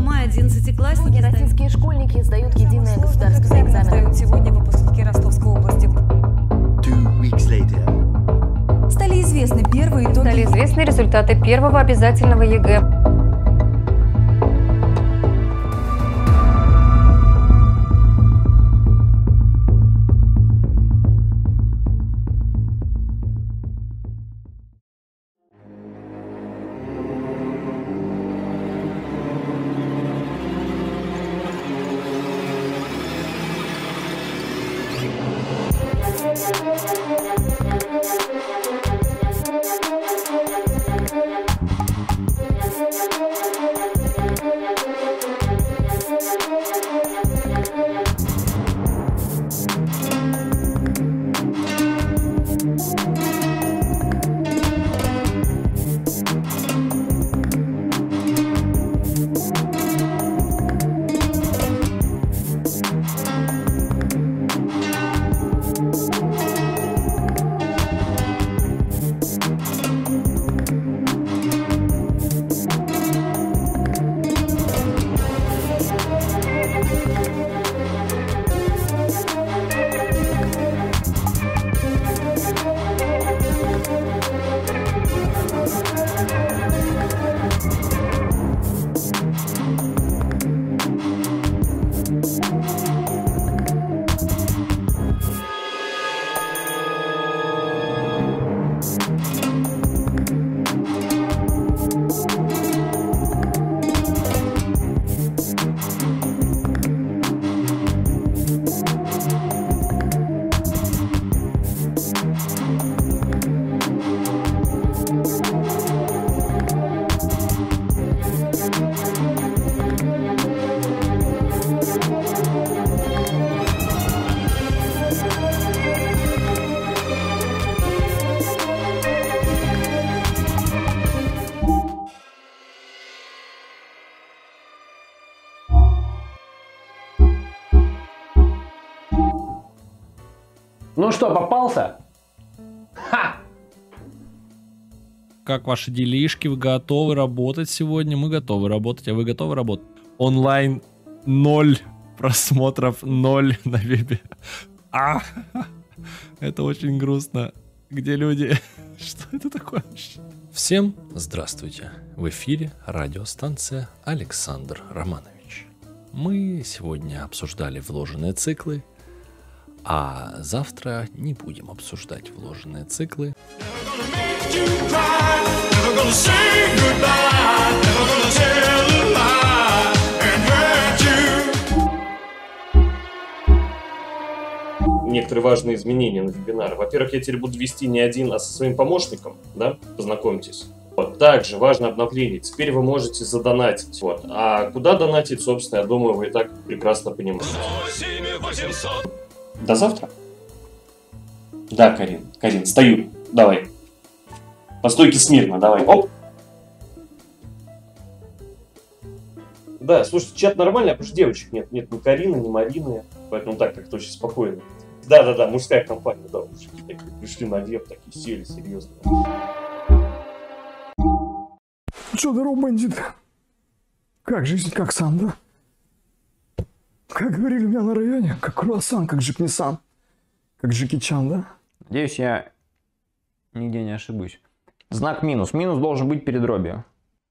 мая 11-классники. Российские школьники сдают единый государственный экзамен. Сегодня выпускники Ростовской области. 2 weeks later. Стали известны первые итоги. Стали известны результаты первого обязательного ЕГЭ. Ну что, попался? Ха! Как ваши делишки? Вы готовы работать сегодня? Мы готовы работать, а вы готовы работать? Онлайн 0 просмотров, 0 на вебе. Это очень грустно. Где люди? Что это такое? Всем здравствуйте. В эфире радиостанция Александр Романович. Мы сегодня обсуждали вложенные циклы, а завтра не будем обсуждать вложенные циклы. Некоторые важные изменения на вебинар. Во-первых, я теперь буду вести не один, а со своим помощником, да, познакомьтесь. Вот. Также важно обновление. Теперь вы можете задонатить. Вот. А куда донатить, собственно, я думаю, вы и так прекрасно понимаете. До завтра? Да, Карин. Карин, стою. Давай. По стойке смирно, давай. Оп. Да, слушайте, чат нормальный, а потому что девочек нет. Нет ни Карины, ни Марины. Поэтому так как-то очень спокойно. Да-да-да, мужская компания, да, мужики такие пришли на веб, такие сели, серьезно. Что, здорово, бандит? Как жизнь, как сам, да? Как говорили у меня на районе, как круассан, как Джек Ниссан. Как Джеки Чан, да? Надеюсь, я нигде не ошибусь. Знак минус. Минус должен быть перед дробью.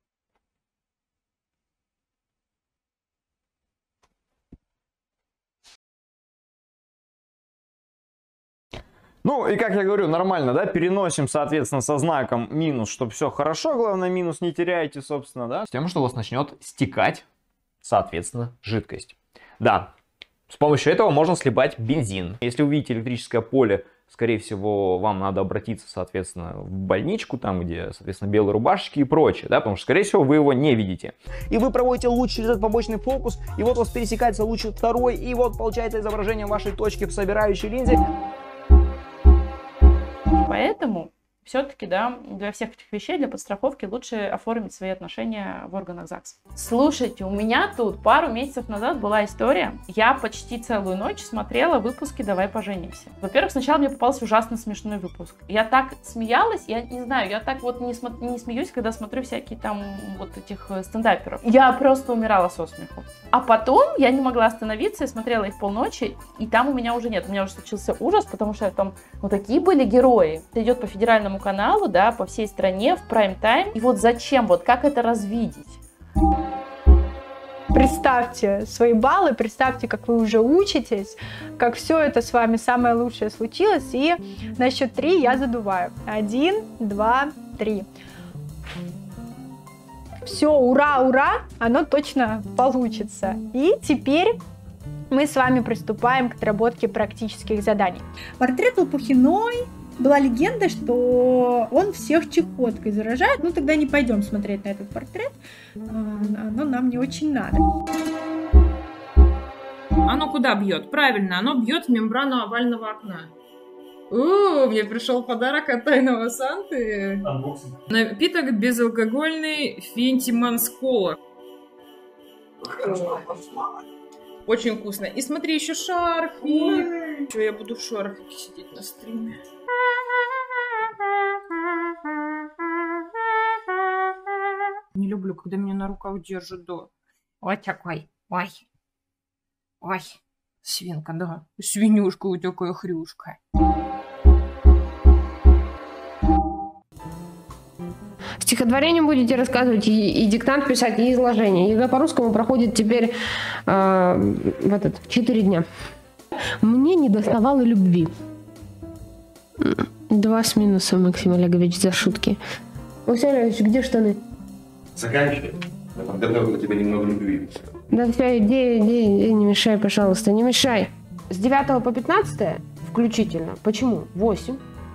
Ну, и как я говорю, нормально, да? Переносим, соответственно, со знаком минус, чтобы все хорошо. Главное, минус не теряйте, собственно, да? С тем, что у вас начнет стекать, соответственно, жидкость. Да, с помощью этого можно сливать бензин. Если увидите электрическое поле, скорее всего, вам надо обратиться, соответственно, в больничку, там, где, соответственно, белые рубашечки и прочее, да, потому что, скорее всего, вы его не видите. И вы проводите луч через этот побочный фокус, и вот у вас пересекается луч второй, и вот получается изображение вашей точки в собирающей линзе. Поэтому все-таки, да, для всех этих вещей, для подстраховки лучше оформить свои отношения в органах ЗАГСа. Слушайте, у меня тут пару месяцев назад была история. Я почти целую ночь смотрела выпуски «Давай поженимся». Во-первых, сначала мне попался ужасно смешной выпуск. Я так смеялась, я не знаю, я так вот не смеюсь, когда смотрю всякие там вот этих стендаперов. Я просто умирала со смеху. А потом я не могла остановиться, я смотрела их полночи, и там у меня уже нет. У меня уже случился ужас, потому что там вот такие были герои. Это идет по федеральному каналу, да, по всей стране, в прайм-тайм. И вот зачем, вот как это развидеть? Представьте свои баллы, представьте, как вы уже учитесь, как все это с вами самое лучшее случилось. И на счет 3 я задуваю. 1, 2, 3. Все, ура, ура, оно точно получится. И теперь мы с вами приступаем к отработке практических заданий. Портрет Лопухиной. Была легенда, что он всех чехоткой заражает. Ну, тогда не пойдем смотреть на этот портрет. Оно нам не очень надо. Оно куда бьет? Правильно, оно бьет в мембрану овального окна. Мне пришел подарок от тайного Санты. Напиток безалкогольный Фентиманс Кола. Очень вкусно. И смотри, еще шарфик. Что я буду в шарфике сидеть на стриме? Не люблю, когда меня на руках держат, да. Вот такой. Ой. Ой. Свинка, да. Свинюшка вот такая хрюшка. Стихотворение будете рассказывать и диктант писать, и изложение. ЕГЭ по-русскому проходит теперь в 4 дня. Мне не доставало любви. 2 с минусом, Максим Олегович, за шутки. Максим Олегович, где штаны? Заканчивай. Я подготовил для тебя немного любви. Да все, иди, не мешай, пожалуйста, не мешай. С 9 по 15 включительно. Почему? 8.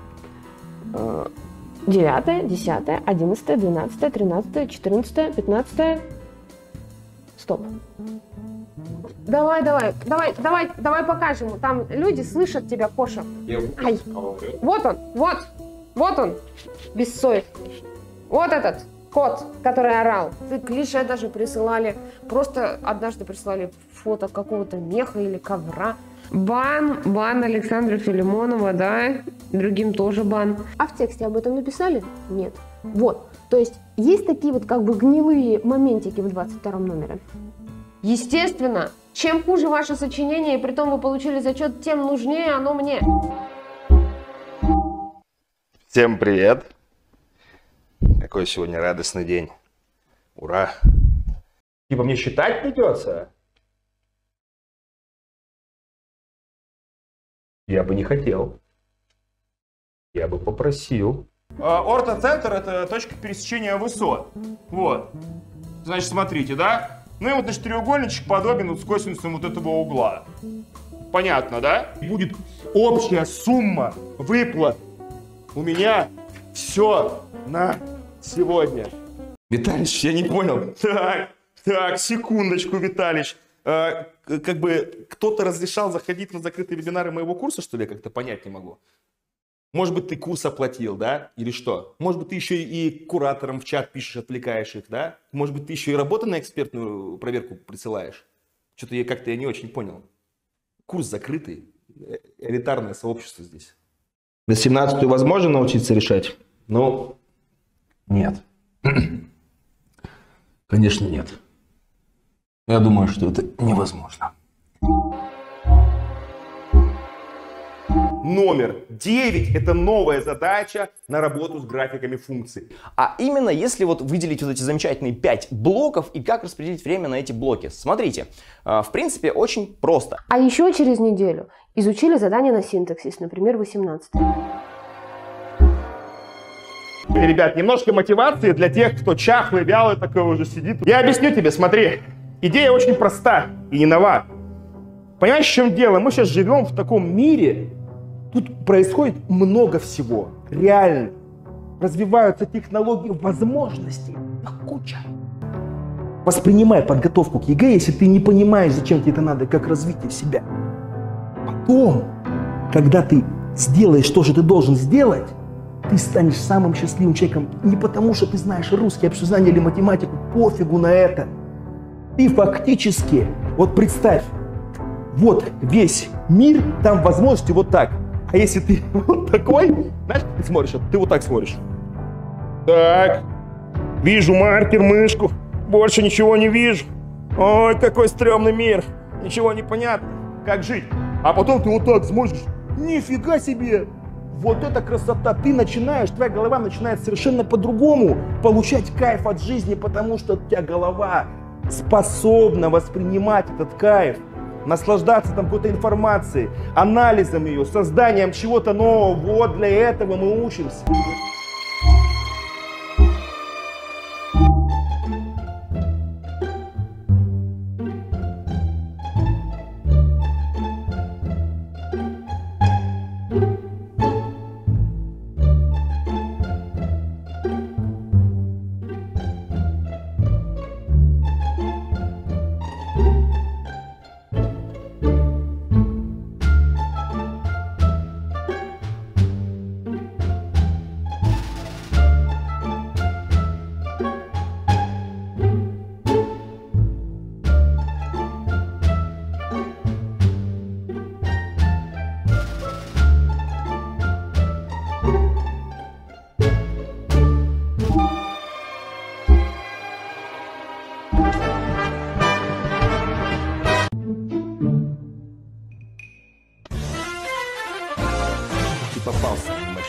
9, 10, 11, 12, 13, 14, 15. Стоп. Давай покажем. Там люди слышат тебя, Коша. Ай. Вот он, бессовестный. Вот этот кот, который орал. Клише даже присылали. Просто однажды прислали фото какого-то меха или ковра. Бан Александра Филимонова, да, другим тоже бан. А в тексте об этом написали? Нет. Вот, то есть есть такие вот как бы гнилые моментики в 22 номере. Естественно, чем хуже ваше сочинение, и притом вы получили зачет, тем нужнее оно мне. Всем привет. Какой сегодня радостный день. Ура. Типа мне считать придется? Я бы не хотел. Я бы попросил. Ортоцентр — это точка пересечения высот. Вот. Значит, смотрите, да? Ну и вот наш треугольничек подобен вот с косинусом вот этого угла. Понятно, да? Будет общая сумма выплат. У меня все на сегодня. Виталич, я не понял. Так, секундочку, Виталич. Как бы кто-то разрешал заходить на закрытые вебинары моего курса, что ли, я как-то понять не могу. Может быть, ты курс оплатил, да? Или что? Может быть, ты еще и кураторам в чат пишешь, отвлекаешь их, да? Может быть, ты еще и работу на экспертную проверку присылаешь? Что-то я не очень понял. Курс закрытый, элитарное сообщество здесь. На 17-ю возможно научиться решать? Ну, нет. Конечно, нет. Я думаю, что это невозможно. Номер 9 – это новая задача на работу с графиками функций. А именно, если вот выделить вот эти замечательные 5 блоков и как распределить время на эти блоки. Смотрите, в принципе, очень просто. А еще через неделю изучили задание на синтаксис, например, 18. Ребят, немножко мотивации для тех, кто чахлый, вялый такой уже сидит. Я объясню тебе, смотри. Идея очень проста и не нова. Понимаешь, в чем дело? Мы сейчас живем в таком мире, тут происходит много всего. Реально. Развиваются технологии возможностей. Куча. Воспринимай подготовку к ЕГЭ, если ты не понимаешь, зачем тебе это надо, как развитие себя. Потом, когда ты сделаешь то, что ты должен сделать, ты ты станешь самым счастливым человеком не потому, что ты знаешь русский, общезнание или математику, пофигу на это. Ты фактически, вот представь, вот весь мир, там возможности вот так. А если ты вот такой, знаешь, как ты смотришь, ты вот так смотришь. Так, вижу маркер, мышку, больше ничего не вижу. Ой, какой стрёмный мир, ничего не понятно, как жить. А потом ты вот так смотришь, нифига себе, вот это красота. Ты начинаешь, твоя голова начинает совершенно по-другому получать кайф от жизни, потому что у тебя голова способна воспринимать этот кайф, наслаждаться там какой-то информацией, анализом ее, созданием чего-то нового. Вот для этого мы учимся. Попался, мощно.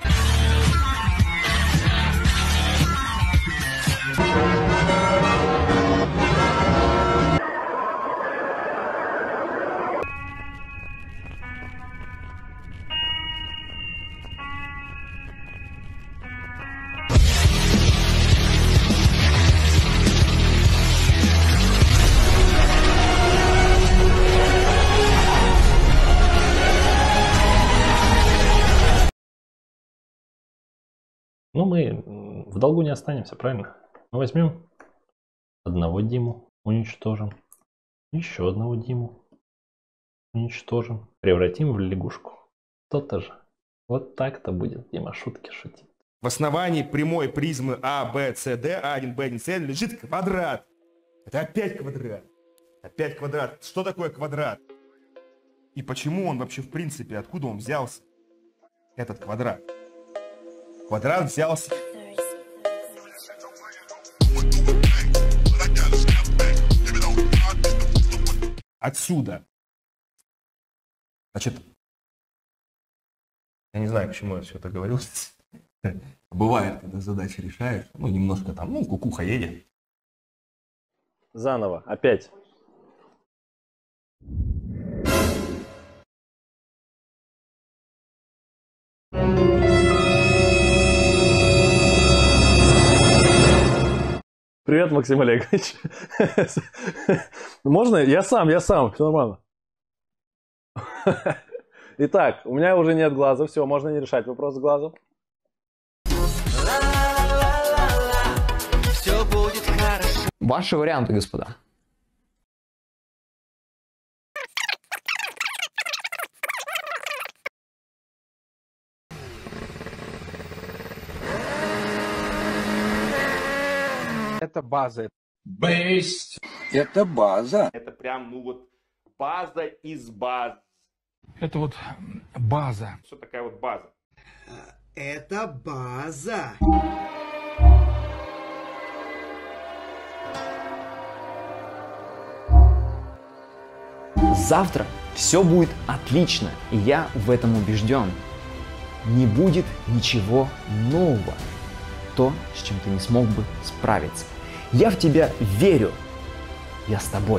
Ну, мы в долгу не останемся, правильно? Мы возьмем одного Диму, уничтожим. Еще одного Диму уничтожим. Превратим в лягушку. То-то же. Вот так-то будет, Дима, шутки шутить. В основании прямой призмы А, Б, С, Д, А1, Б1, С лежит квадрат. Это опять квадрат. Опять квадрат. Что такое квадрат? И почему он вообще в принципе, откуда он взялся? Этот квадрат. Квадрат взялся. Отсюда. Значит, я не знаю, к чему я все это говорил. Бывает, когда задачи решаешь, ну, немножко там, ну, кукуха едет. Заново, опять. Привет, Максим Олегович. Можно? Я сам, все нормально. Итак, у меня уже нет глаза, все, можно не решать вопрос с глазом. Ваши варианты, господа. Это база. Бейст. Это база. Это прям, ну вот, база из баз. Это вот база. Что такая вот база? Это база. Завтра все будет отлично, и я в этом убежден. Не будет ничего нового. То, с чем ты не смог бы справиться. Я в тебя верю. Я с тобой.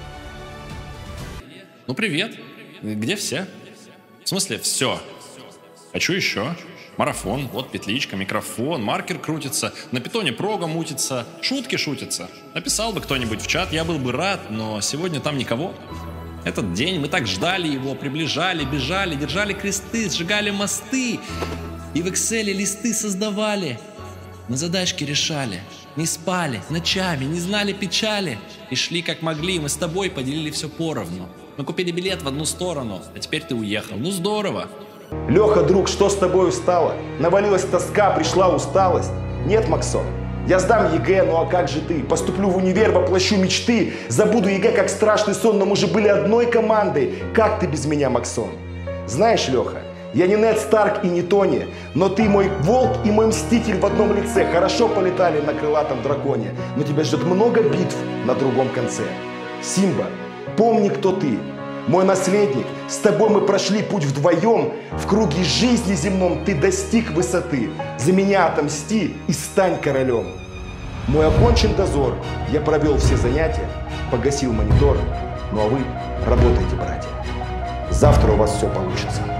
Ну, привет. Где все? В смысле, все. Хочу еще. Марафон, вот петличка, микрофон, маркер крутится, на питоне прога мутится, шутки шутятся. Написал бы кто-нибудь в чат, я был бы рад, но сегодня там никого. Этот день мы так ждали его, приближали, бежали, держали кресты, сжигали мосты и в Excel листы создавали. Мы задачки решали, не спали ночами, не знали печали и шли как могли. Мы с тобой поделили все поровну. Мы купили билет в одну сторону, а теперь ты уехал. Ну здорово. Леха, друг, что с тобой стало? Навалилась тоска, пришла усталость? Нет, Максон, я сдам ЕГЭ, ну а как же ты? Поступлю в универ, воплощу мечты. Забуду ЕГЭ как страшный сон, но мы же были одной командой. Как ты без меня, Максон? Знаешь, Леха, я не Нед Старк и не Тони, но ты мой волк и мой мститель в одном лице. Хорошо полетали на крылатом драконе, но тебя ждет много битв на другом конце. Симба, помни, кто ты. Мой наследник, с тобой мы прошли путь вдвоем. В круге жизни земном ты достиг высоты. За меня отомсти и стань королем. Мой окончен дозор, я провел все занятия, погасил монитор. Ну а вы работайте, братья. Завтра у вас все получится.